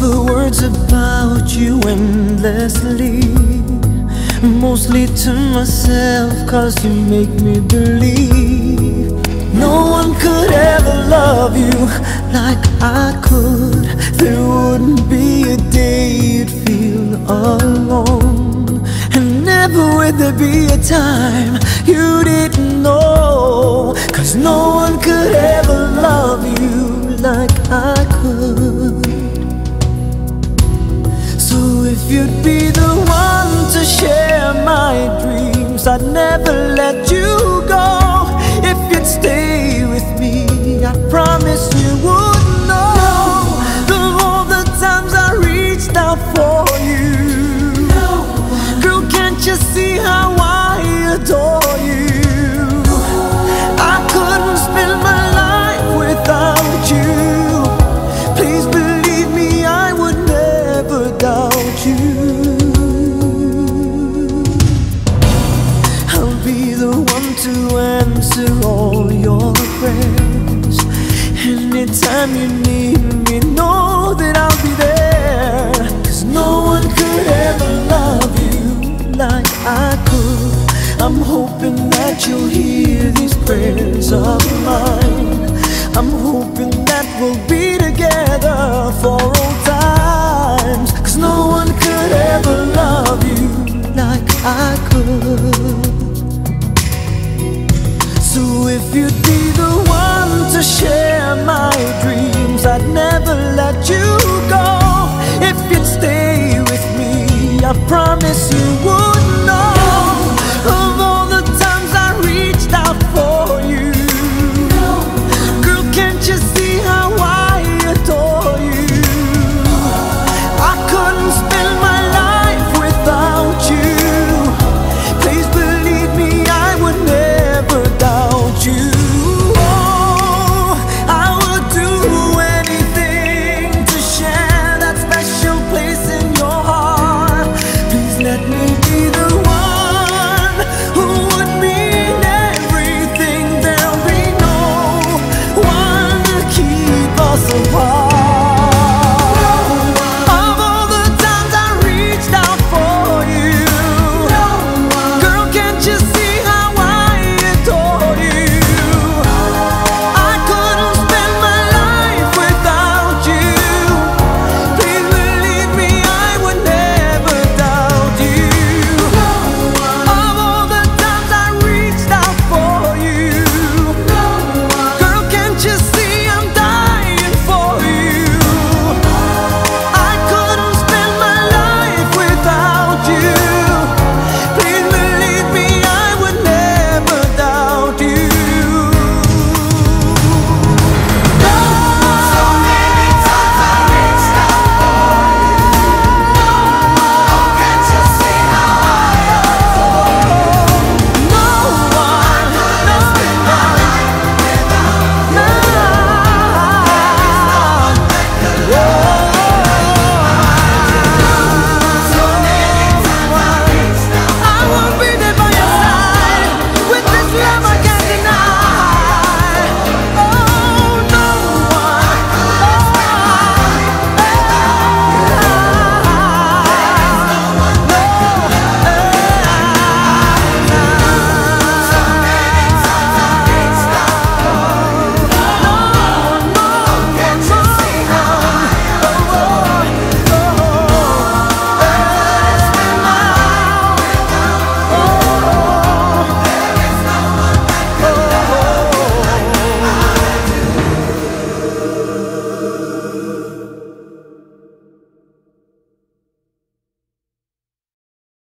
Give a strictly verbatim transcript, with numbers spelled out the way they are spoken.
the words about you endlessly, mostly to myself, cause you make me believe no one could ever love you like I could. There wouldn't be a day you'd feel alone, and never would there be a time you didn't know, cause no one could ever love you like I could. So if you'd be the one to share my dreams, I'd never let you go. If you'd stay with me, I promise you would know of all the times I reached out for you. Girl, can't you see how I adore you? I couldn't spend my life without you. Please believe me, I would never doubt you. I'll be the one to answer all your prayers. Anytime you need me, know that I'll be there, cause no one could ever love you like I could. I'm hoping that you'll hear these prayers of mine. I'm hoping that we'll be together for old times, cause no one could ever love you like I could. So if you'd be the one to share my dreams, I'd never let you go. If you'd stay with me, I promise you